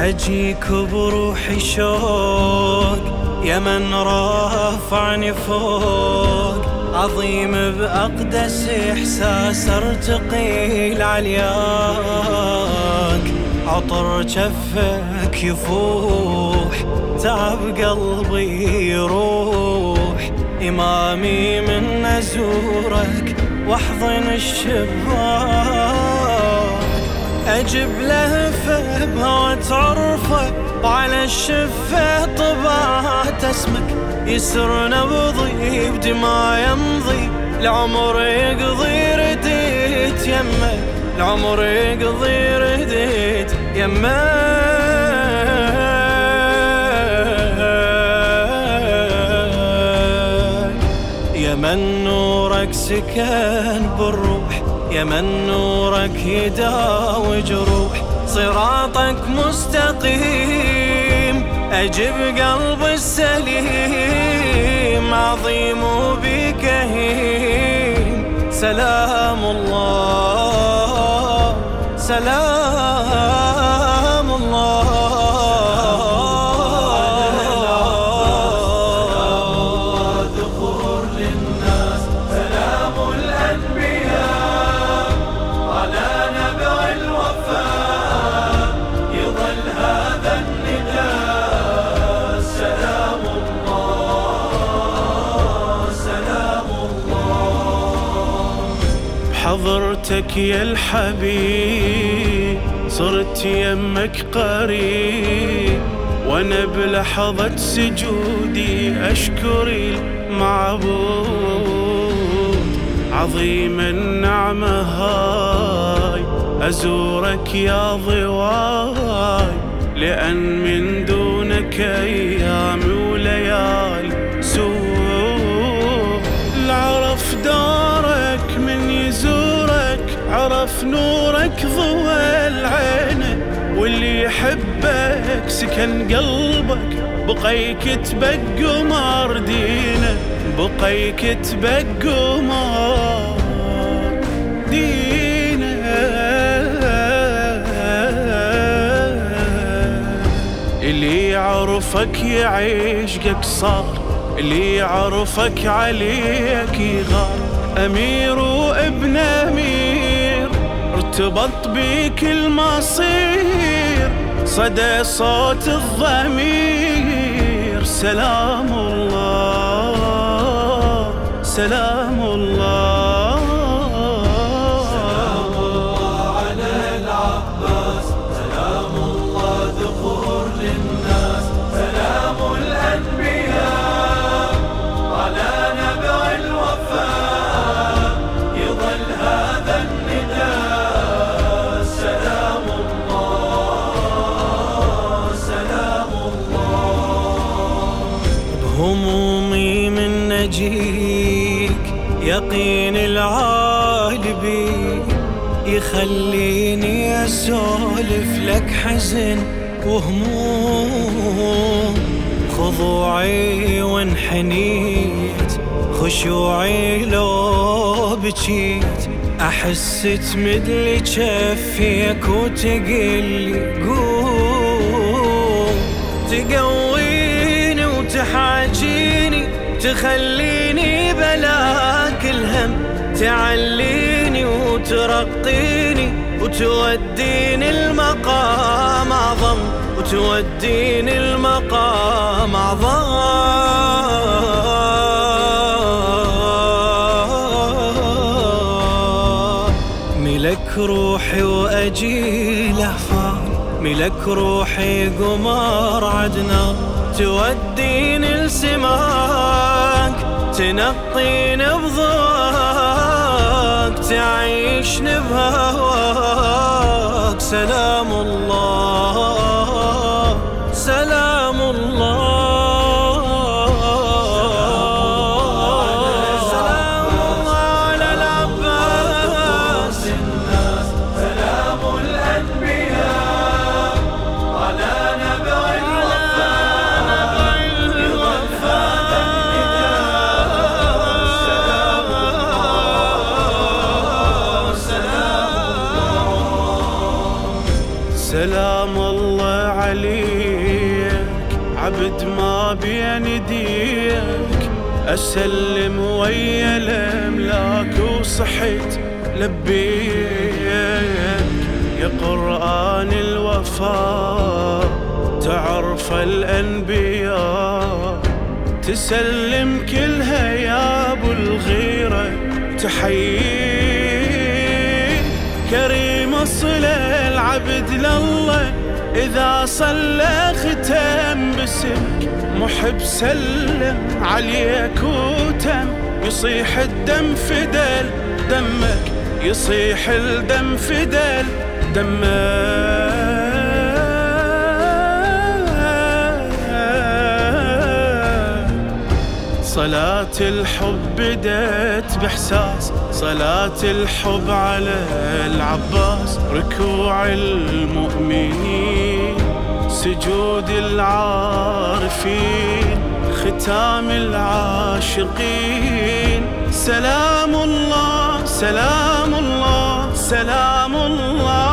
أجيك بروحي شوق يا من رافعني فوق، عظيم بأقدس إحساس ارتقي لعلياك. عطر جفك يفوح تعب قلبي يروح، إمامي من أزورك واحضن الشباك. أجب لهفة بهوى عرفه وعلى الشفة طبعت اسمك، يسر نبضي بدماء يمضي العمر يقضي رديت يمك، العمر يقضي رديت يمك. يا من نورك سكن بالروح، يا من نورك يداوي جروح، صراطك مستقيم أجب قلب السليم، عظيم بك هيم. سلام الله سلام الله حضرتك يا الحبيب صرت يمك قريب، وانا بلحظة سجودي اشكر المعبود. عظيم النعمة هاي ازورك يا ضواي، لان من دونك ايامي وليالي سوء. العرف دارك من يزورك، عرف نورك ضوى العين، واللي يحبك سكن قلبك بقى يكتبك قمر دينه، بقى يكتبك قمر دينه. اللي يعرفك يعيشك صار، اللي يعرفك عليك يغار. أمير وابن أمير ارتبط بيك المصير، صدى صوت الضمير. سلام الله سلام الله سلام الله على العباس، سلام الله ذخور للناس، سلام الأنبياء على نبع الوفاء، يظل هذا النداء. سلام الله سلام الله. بهمومي من نجيك يقين العالبي، يخليني أسولف لك حزن وهموم. خضوعي وانحنيت، خشوعي لو بجيت، أحس تمدلي جفيك وتقلي قوم. تقويني وتحاجيني، تخليني بلاك الهم، تعليني وترقيني وتوديني المقام أعظم، وتوديني المقام أعظم. ملك روحي وأجي لهفان، ملك روحي قمر عدنان، توديني لسماك، تنقيني بضواك، تعيشني بهواك. سلام الله سلام الله سلام الله على العباس، سلام الأنبياء على نبع الوفاء، يظل هذا النداء. سلام الله سلام الله سلام الله بدمع بين يديك، أسلم ويا الأملاك وصحيت لبيك. يا قرآن الوفاء تعرف الأنبياء، تسلم كلها يا أبو الغيرة تحييك. كريم الصلة العبد لله، إذا صلى ختم باسمك. محب سلم عليك وتم، يصيح الدم فدل دمك، يصيح الدم فدل دمك. صلاة الحب بدت بإحساس، صلاة الحب على العباس. ركوع المؤمنين، سجود العارفين، ختام العاشقين. سلام الله سلام الله سلام الله